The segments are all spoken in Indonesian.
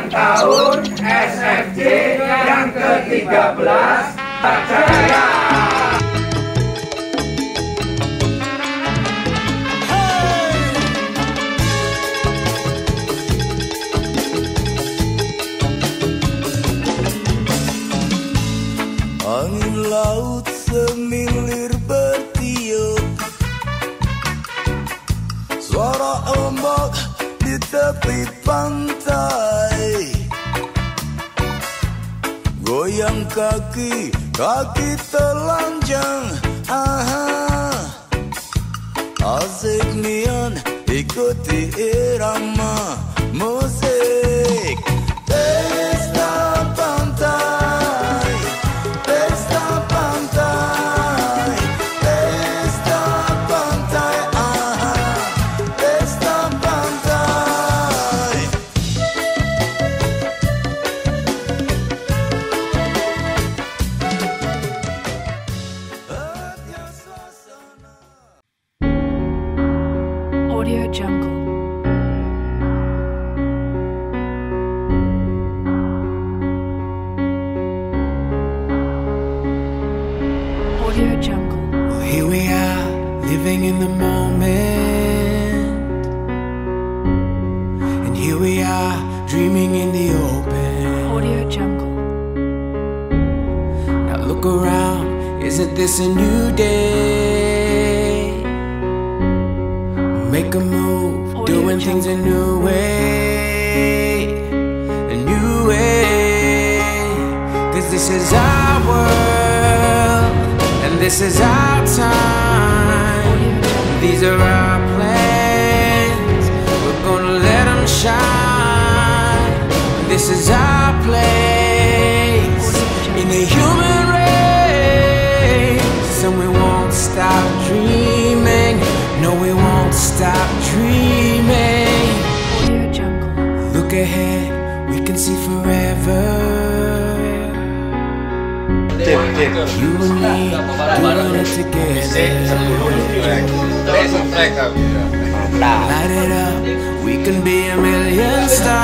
ulang tahun SFC yang ke-13 terjaya. Angin laut semilir bertiup, suara ombak di tepi pantai, goyang kaki, kaki telanjang, asik nian ikuti irama musik. Pesta pantai, pesta pantai, pesta pantai, pesta pantai. Audio Jungle. Audio Jungle. Well, here we are, living in the moment, and here we are, dreaming in the open. Audio Jungle. Now look around, isn't this a new day? Make a move, Audio doing things a new way, a new way. 'Cause this is our world, and this is our time. These are our plans, we're gonna let them shine. This is our place in the human race, and we won't stop dreaming. No, we won't stop dreaming. Audio Jungle. Look ahead, we can see forever. You and me, doing it together. Light it up, we can be a million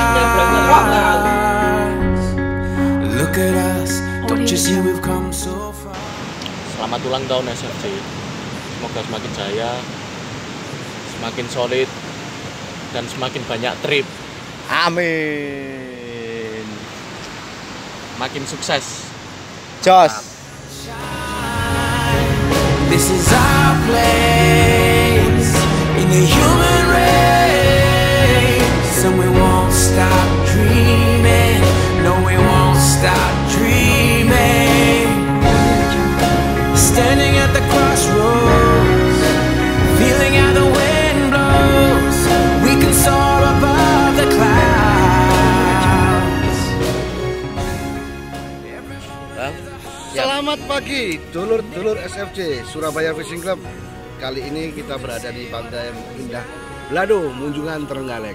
stars. Look at us, don't you see we've come so far. Selamat ulang tahun SFC. Semoga semakin jaya, semakin solid, dan semakin banyak trip. Amin. Makin sukses. Jos. This is our place in the human race, and we won't stop dreaming. No, we won't stop dreaming. Standing at the crossroads, feeling how the wind blows. We can soar above the clouds. Selamat pagi, dulur-dulur SFC Surabaya Fishing Club. Kali ini kita berada di pantai indah Belado, Munjungan, Trenggalek.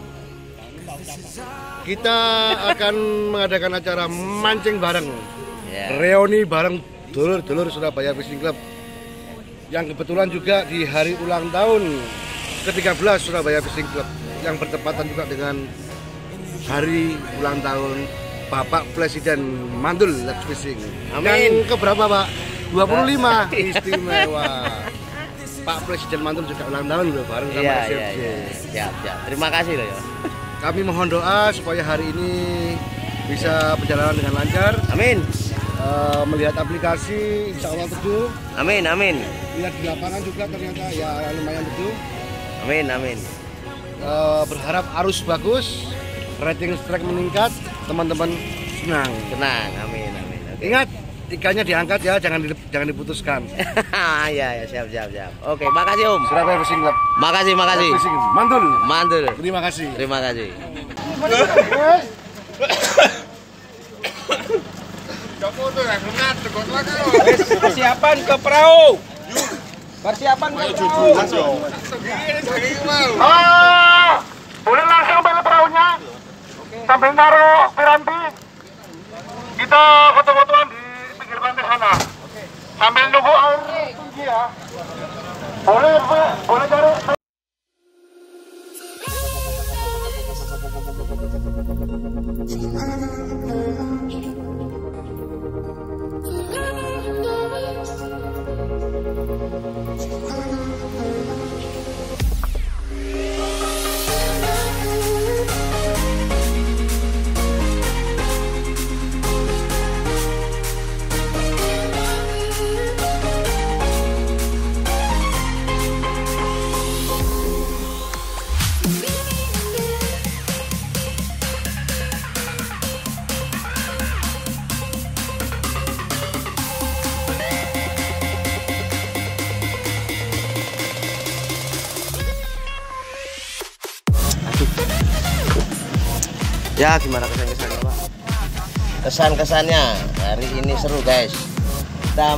Kita akan mengadakan acara mancing bareng, reuni bareng dulur-dulur Surabaya Fishing Club, yang kebetulan juga di hari ulang tahun ke-13 Surabaya Fishing Club, yang bertepatan juga dengan hari ulang tahun Bapak Presiden Mantul Let's Fishing. Amin. Yang keberapa, Pak? 25. Istimewa. Pak Presiden Mantul juga ulang tahun loh, bareng sama SFC. Siap. Terima kasih loh ya. Kami mohon doa supaya hari ini bisa berjalan dengan lancar. Amin. Melihat aplikasi insya Allah teduh. Amin. Lihat di lapangan juga ternyata ya lumayan teduh. Amin. Berharap arus bagus, rating strike meningkat, teman-teman senang. Amin. Ingat, ikannya diangkat ya, jangan diputuskan. Ya, siap. Oke, makasih Om. Surabaya Fishing Club. Makasih. Fishing Mantul. Terima kasih. Persiapan ke perahu. Boleh langsung balik perahunya sambil naruh piranti. Kita foto-fotoan di pinggir pantai sana sambil nunggu air tinggi ya. Boleh cari. Ya gimana kesan-kesannya Pak? Kesan-kesannya hari ini seru guys. Kita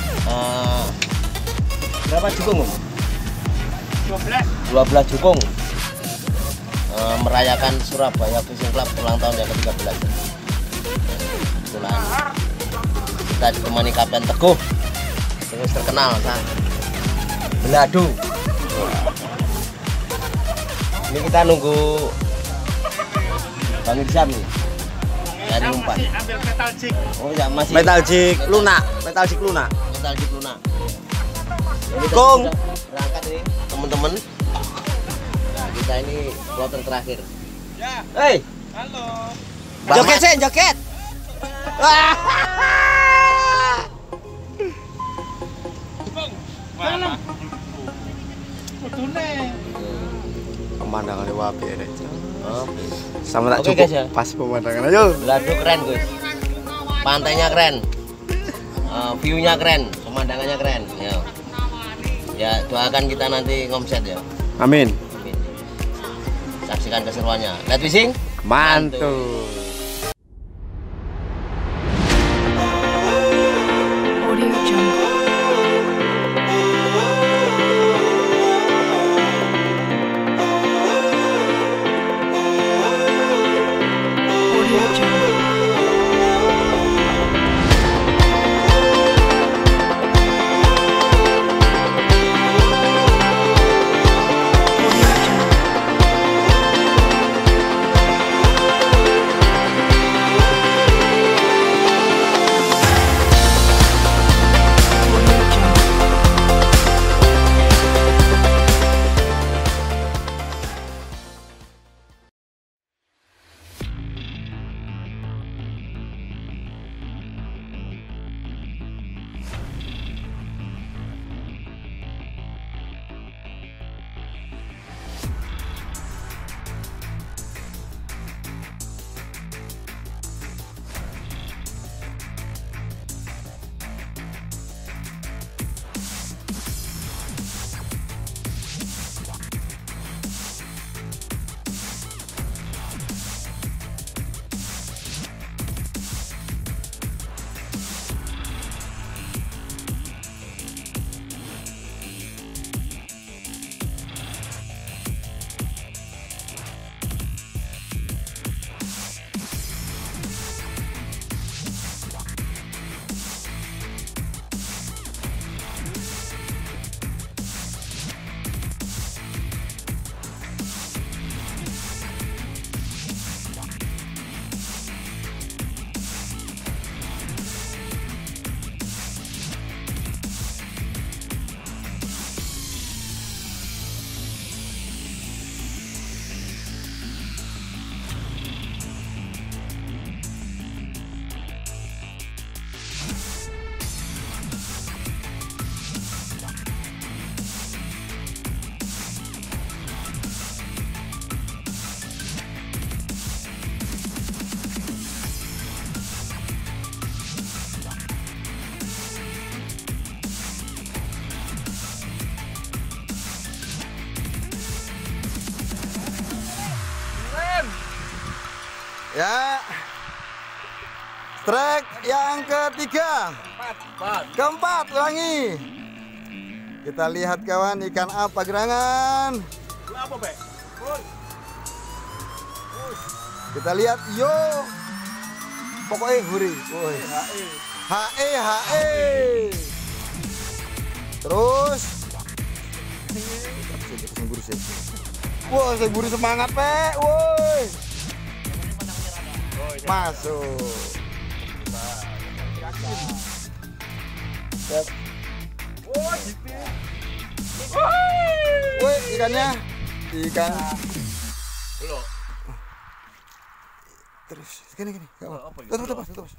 berapa jukung Om? 12 jukung merayakan Surabaya Fishing Club ulang tahun yang ke-13. Kebetulan kita ditemani Kapten Teguh, terus terkenal Sang Beladu. Ini kita nunggu Bang Irsam nih dari umpan. Ambil metal jig. Oh ya masih Metal jig Luna. Ini Kong. sudah berangkat ini teman-teman. Nah, kita ini kloter terakhir. Ya. Hei. Halo. Joget sen, joget. Mana? Kudune. Pemandangannya wapi ya. Oke. Sama tak Oke, cukup guys, ya. pas pemandangan ayo. Beladu keren guys. Pantainya keren. View-nya keren, pemandangannya keren. Ya. Ya, doakan kita nanti ngomset ya. Amin. Amin. Saksikan keseruannya. Lihat fishing? Mantul. Audio Jungle. Audio Jungle. Audio Jungle. Audio Jungle. Ya. Strike yang ketiga. Keempat ulangi. Kita lihat kawan ikan apa gerangan. Apa, Be? Kita lihat yo. Pokoknya huri. Woi. HE. Terus wah, saya buru semangat, Pe. Woi. Masuk. Woi, ikannya. Ikan. Terus, gini. Terus.